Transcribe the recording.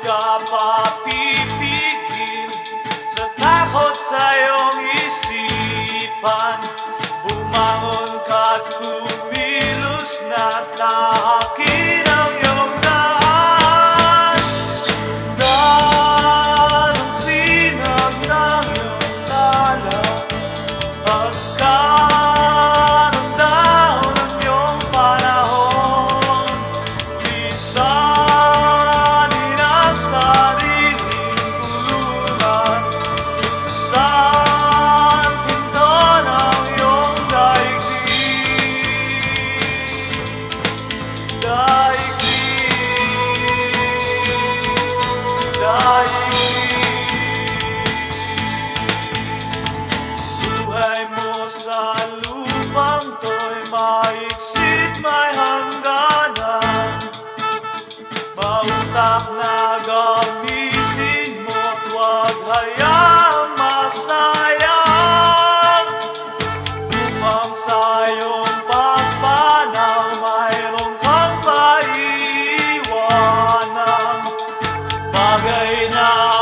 ka papipigil sa takot sa iyong isipan. Bumangon ka't kumilos na tahakin ang iyong daan. Sundan ang sinag ng iyong tala. Pagkaramdam ng iyong panahon, lisanin ang sariling kulungan. Buksan pinto ng iyong daigdig. Buhay mo sa lupang to'y maiksit, may hangganan. Mautak na gamitin mo't huwag hayaang masayang. Upang sa iyong pagpanaw, mayroon kang maiiwanang bagay na